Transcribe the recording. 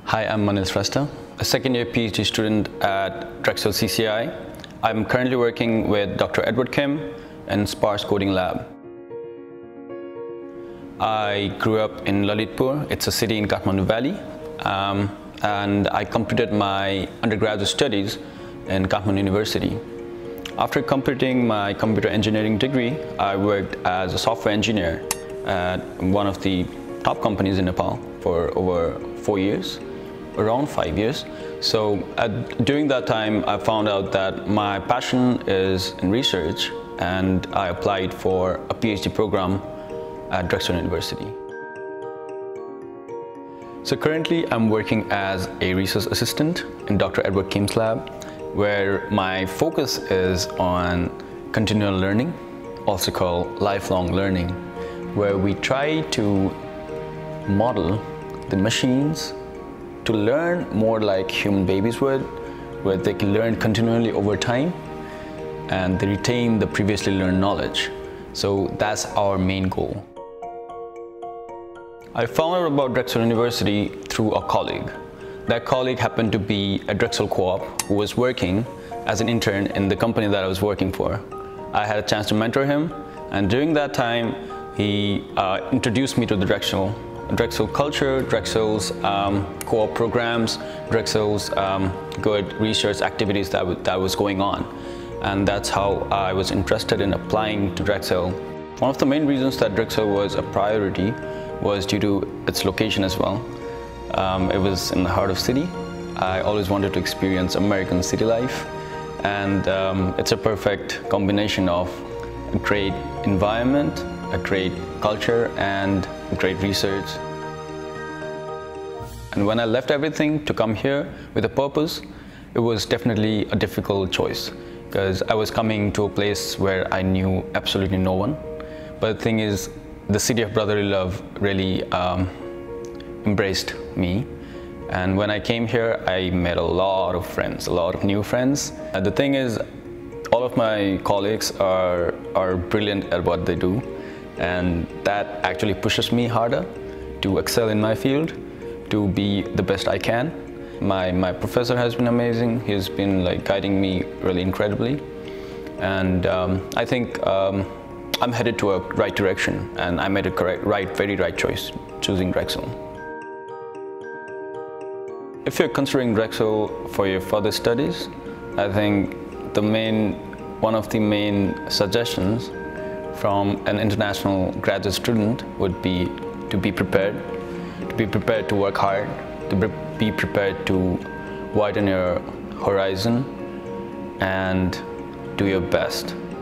Hi, I'm Manil Shrestha, a second-year PhD student at Drexel CCI. I'm currently working with Dr. Edward Kim in Sparse Coding Lab. I grew up in Lalitpur. It's a city in Kathmandu Valley, and I completed my undergraduate studies in Kathmandu University. After completing my computer engineering degree, I worked as a software engineer at one of the top companies in Nepal for over 4 years. Around 5 years. So during that time, I found out that my passion is in research, and I applied for a PhD program at Drexel University. So currently, I'm working as a research assistant in Dr. Edward Kim's lab, where my focus is on continual learning, also called lifelong learning, where we try to model the machines to learn more like human babies would, where they can learn continually over time and they retain the previously learned knowledge. So that's our main goal. I found out about Drexel University through a colleague. That colleague happened to be a Drexel co-op who was working as an intern in the company that I was working for. I had a chance to mentor him, and during that time he introduced me to the Drexel culture, Drexel's co-op programs, Drexel's good research activities that was going on. And that's how I was interested in applying to Drexel. One of the main reasons that Drexel was a priority was due to its location as well. It was in the heart of city. I always wanted to experience American city life, and it's a perfect combination of a great environment, a great culture, and great research. And when I left everything to come here with a purpose, it was definitely a difficult choice, because I was coming to a place where I knew absolutely no one. But the thing is, the city of brotherly love really embraced me. And when I came here, I met a lot of friends, a lot of new friends. And the thing is, all of my colleagues are brilliant at what they do. And that actually pushes me harder to excel in my field, to be the best I can. My professor has been amazing. He's been guiding me really incredibly. And I think I'm headed to a right direction, and I made a very right choice, choosing Drexel. If you're considering Drexel for your further studies, I think one of the main suggestions from an international graduate student would be to be prepared to work hard, to be prepared to widen your horizon and do your best.